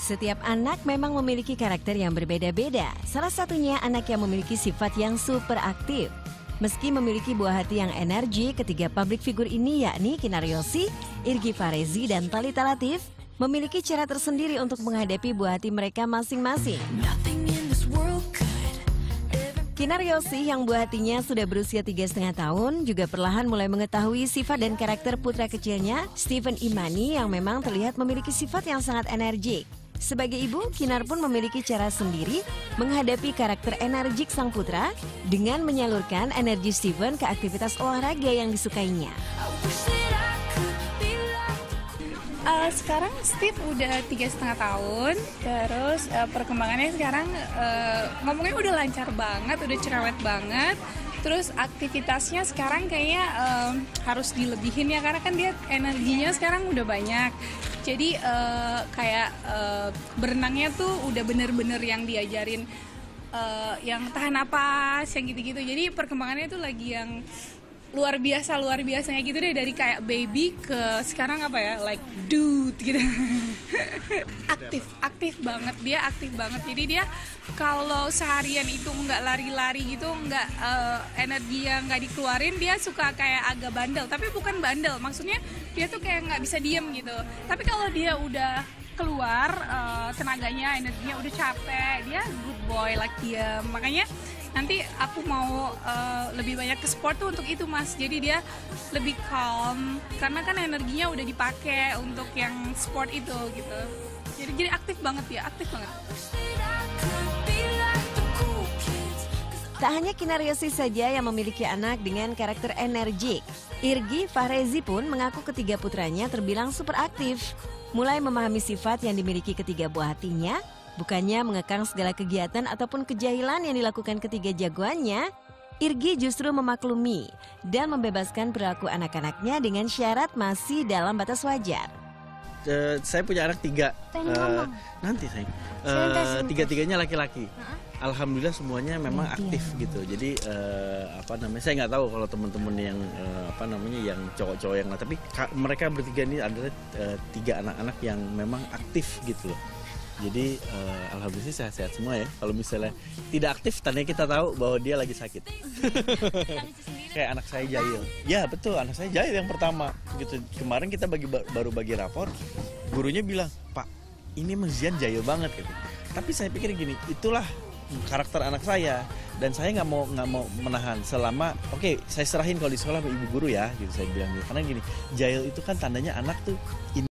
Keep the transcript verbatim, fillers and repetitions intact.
Setiap anak memang memiliki karakter yang berbeda-beda. Salah satunya anak yang memiliki sifat yang super aktif. Meski memiliki buah hati yang energi, ketiga public figure ini yakni Kinar Yosi, Irgi Farezi, dan Thalita Latif memiliki cara tersendiri untuk menghadapi buah hati mereka masing-masing. Kinar Yosi yang buah hatinya sudah berusia tiga setengah tahun juga perlahan mulai mengetahui sifat dan karakter putra kecilnya, Steven Imani, yang memang terlihat memiliki sifat yang sangat energik. Sebagai ibu, Kinar pun memiliki cara sendiri menghadapi karakter energik sang putra dengan menyalurkan energi Steven ke aktivitas olahraga yang disukainya. Uh, sekarang Steve udah tiga setengah tahun, terus uh, perkembangannya sekarang uh, ngomongnya udah lancar banget, udah cerewet banget. Terus aktivitasnya sekarang kayaknya uh, harus dilebihin ya, karena kan dia energinya sekarang udah banyak. Jadi uh, kayak uh, berenangnya tuh udah bener-bener yang diajarin, uh, yang tahan napas, yang gitu-gitu. Jadi perkembangannya tuh lagi yang luar biasa, luar biasanya gitu deh, dari kayak baby ke sekarang apa ya, like dude gitu. aktif, aktif banget, dia aktif banget. Jadi dia kalau seharian itu nggak lari-lari gitu, nggak uh, energi yang nggak dikeluarin, dia suka kayak agak bandel. Tapi bukan bandel, maksudnya dia tuh kayak nggak bisa diem gitu. Tapi kalau dia udah keluar uh, tenaganya, energinya udah capek, dia good boy, like diem. Makanya nanti aku mau uh, lebih banyak ke sport tuh untuk itu, Mas. Jadi dia lebih calm karena kan energinya udah dipakai untuk yang sport itu gitu. Jadi jadi aktif banget ya, aktif banget. Tak hanya Kinar Yosi saja yang memiliki anak dengan karakter energik. Irgi Farezi pun mengaku ketiga putranya terbilang super aktif. Mulai memahami sifat yang dimiliki ketiga buah hatinya, bukannya mengekang segala kegiatan ataupun kejahilan yang dilakukan ketiga jagoannya, Irgi justru memaklumi dan membebaskan perilaku anak-anaknya dengan syarat masih dalam batas wajar. Uh, saya punya anak tiga, uh, nanti saya, uh, tiga-tiganya laki-laki. Alhamdulillah semuanya memang aktif gitu. Jadi uh, apa namanya, saya nggak tahu kalau teman-teman yang uh, apa namanya yang cowok-cowok yang, tapi mereka bertiga ini adalah uh, tiga anak-anak yang memang aktif gitu loh. Jadi uh, alhamdulillah sehat-sehat semua ya. Kalau misalnya tidak aktif, tandanya kita tahu bahwa dia lagi sakit. Kayak anak saya Jail. Ya betul, anak saya Jail yang pertama gitu. Kemarin kita bagi baru bagi rapor, gurunya bilang, "Pak, ini Zian Jail banget," gitu. Tapi saya pikir gini, itulah karakter anak saya, dan saya nggak mau nggak mau menahan selama oke okay, saya serahin kalau di sekolah sama ibu guru ya gitu, saya bilang gitu. Karena gini, Jail itu kan tandanya anak tuh